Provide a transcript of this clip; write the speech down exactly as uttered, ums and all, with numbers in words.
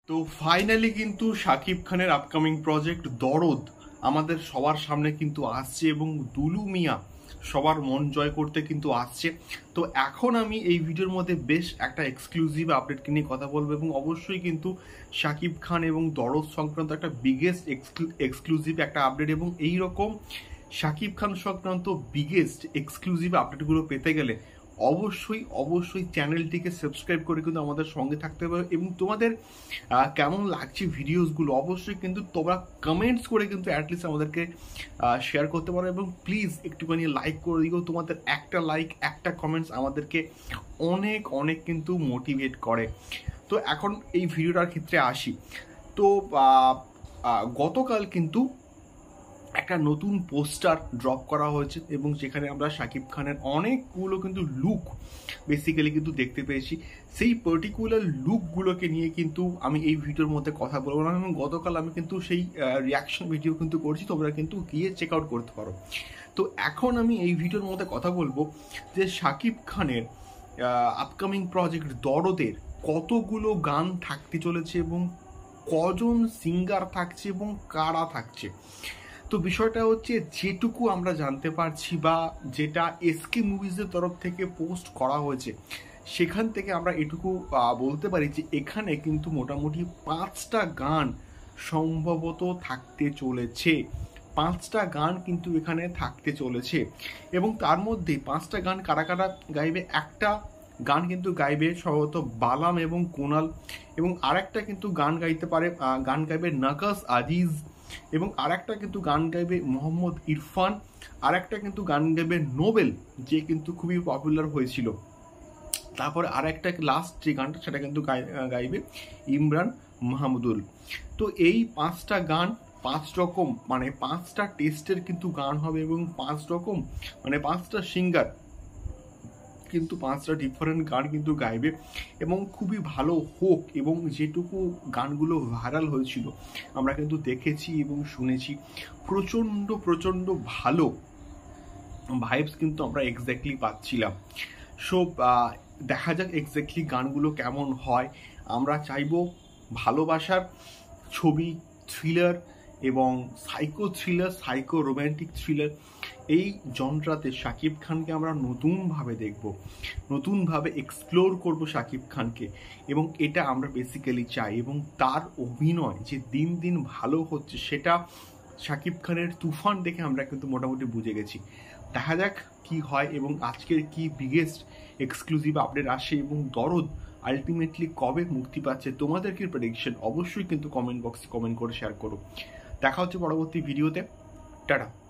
তো ফাইনালি কিন্তু শাকিব খানের আপকামিং প্রজেক্ট দরদ আমাদের সবার সামনে কিন্তু আসছে এবং দুলু মিয়া সবার মন জয় করতে কিন্তু আসছে। তো এখন আমি এই ভিডিওর মধ্যে বেশ একটা এক্সক্লুসিভ আপডেট নিয়ে কথা বলবো এবং অবশ্যই কিন্তু শাকিব খান এবং দরদ সংক্রান্ত একটা বিগেস্ট এক্সক্লুসিভ একটা আপডেট এবং এই রকম শাকিব খান সংক্রান্ত বিগেস্ট এক্সক্লুসিভ আপডেটগুলো পেতে গেলে অবশ্যই অবশ্যই চ্যানেলটিকে সাবস্ক্রাইব করে কিন্তু আমাদের সঙ্গে থাকতে হবে এবং তোমাদের কেমন লাগছে ভিডিওসগুলো অবশ্যই কিন্তু তোমরা কমেন্টস করে কিন্তু অ্যাটলিস্ট আমাদেরকে শেয়ার করতে পারো এবং প্লিজ একটুখানি লাইক করে দিও। তোমাদের একটা লাইক একটা কমেন্টস আমাদেরকে অনেক অনেক কিন্তু মোটিভেট করে। তো এখন এই ভিডিওটার ক্ষেত্রে আসি। তো গতকাল কিন্তু একটা নতুন পোস্টার ড্রপ করা হয়েছে এবং যেখানে আমরা শাকিব খানের অনেকগুলো কিন্তু লুক বেসিক্যালি কিন্তু দেখতে পেয়েছি। সেই পার্টিকুলার লুকগুলোকে নিয়ে কিন্তু আমি এই ভিডিওর মধ্যে কথা বলবো না এবং গতকাল আমি কিন্তু সেই রিয়াকশন ভিডিও কিন্তু করছি, তোমরা কিন্তু গিয়ে চেক আউট করতে পারো। তো এখন আমি এই ভিডিওর মধ্যে কথা বলবো যে শাকিব খানের আপকামিং প্রজেক্ট দরদের কতগুলো গান থাকতে চলেছে এবং কজন সিঙ্গার থাকছে এবং কারা থাকছে। তো বিষয়টা হচ্ছে যেটুকু আমরা জানতে পারছি বা যেটা এসকে মুভিজের তরফ থেকে পোস্ট করা হয়েছে সেখান থেকে আমরা এটুকু বলতে পারি যে এখানে কিন্তু মোটামুটি পাঁচটা গান সম্ভবত থাকতে চলেছে। পাঁচটা গান কিন্তু এখানে থাকতে চলেছে এবং তার মধ্যে পাঁচটা গান কারা কারা গাইবে, একটা গান কিন্তু গাইবে সম্ভবত বালাম এবং কুনাল এবং আরেকটা কিন্তু গান গাইতে পারে গান গাইবে নাকাস আজিজ এবং আরেকটা কিন্তু গান গাইবে মোহাম্মদ ইরফান, আরেকটা কিন্তু গান গাইবে নোবেল যে কিন্তু খুবই পপুলার হয়েছিল। তারপরে আরেকটা লাস্ট যে গানটা সেটা কিন্তু গাইবে ইমরান মাহমুদুল। তো এই পাঁচটা গান পাঁচ রকম মানে পাঁচটা টেস্টের কিন্তু গান হবে এবং পাঁচ রকম মানে পাঁচটা সিঙ্গার কিন্তু পাঁচটা ডিফারেন্ট গান কিন্তু গাইবে এবং খুবই ভালো হোক। এবং যেটুকু গানগুলো ভাইরাল হয়েছিল আমরা কিন্তু দেখেছি এবং শুনেছি, প্রচণ্ড প্রচণ্ড ভালো ভাইবস কিন্তু আমরা এক্স্যাক্টলি পাচ্ছিলাম। সো দেখা যাক এক্স্যাক্টলি গানগুলো কেমন হয়। আমরা চাইবো ভালোবাসার ছবি, থ্রিলার এবং psycho thriller, psycho romantic thriller, এই জনরাতে শাকিব খানকে আমরা নতুনভাবে দেখব, নতুনভাবে এক্সপ্লোর করব শাকিব খানকে এবং এটা আমরা বেসিক্যালি চাই। এবং তার অভিনয় যে দিন দিন ভালো হচ্ছে সেটা শাকিব খানের তুফান দেখে আমরা কিন্তু মোটামুটি বুঝে গেছি। দেখা যাক কি হয় এবং আজকের কি বিগেস্ট এক্সক্লুসিভ আপডেট আসে এবং দরদ আলটিমেটলি কবে মুক্তি পাচ্ছে, তোমাদের কি প্রেডিকশন অবশ্যই কিন্তু কমেন্ট বক্সে কমেন্ট করে শেয়ার করো। দেখা হচ্ছে পরবর্তী ভিডিওতে। টাটা।